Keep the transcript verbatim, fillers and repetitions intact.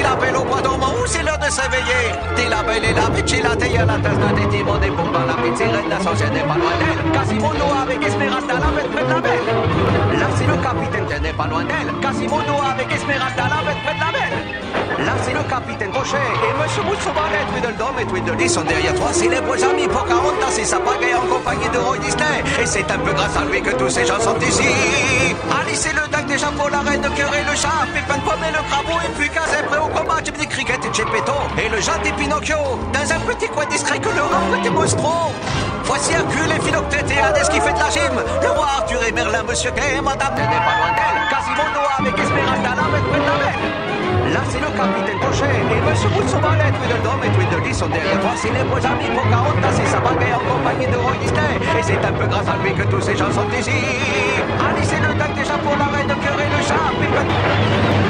l'appelle au bois dormant où c'est l'heure de s'éveiller. T'es la belle et la bitch, la taille à la tasse de des timons, des bombes à la petite sirène, la sorcière n'est pas loin d'elle. Quasimodo avec Esmeralda, la bête près de la belle. Là c'est le capitaine, tu n'es pas loin d'elle. Quasimodo avec Esmeralda, la bête près de la belle. Là c'est le capitaine Crochet et Monsieur Moussobalet, Tweedledum et Tweedledee sont derrière toi, célèbres amis Pocahontas et sa pagaille en compagnie de Roy Disney. Et c'est un peu grâce à lui que tous ces gens sont ici. Alice et le Duck, déjà pour la reine de cœur et le chat, Pépin de Pomme et le crabeau, et puis Gaz est prêt au combat, Jim des Cricket et Geppetto, et le gentil Pinocchio, dans un petit coin discret que le rap était monstro. Voici Hercule et Philoctète et Hadès qui fait de la gym. Le roi Arthur et Merlin, Monsieur Gay et Madame n'est pas loin d'elle. Quasimodo avec Esmeralda, la bête près de la belle. Là c'est le capitaine Crochet et Monsieur Moussobalet, Tweedledum et Tweedledee sont derrière toi, célèbres amis Pocahontas et sa bagaille en compagnie de Roy Disney. Et c'est un peu grâce à lui que tous ces gens sont ici. Alice et le Duck déjà pour la reine de cœur et le chat, Pépin.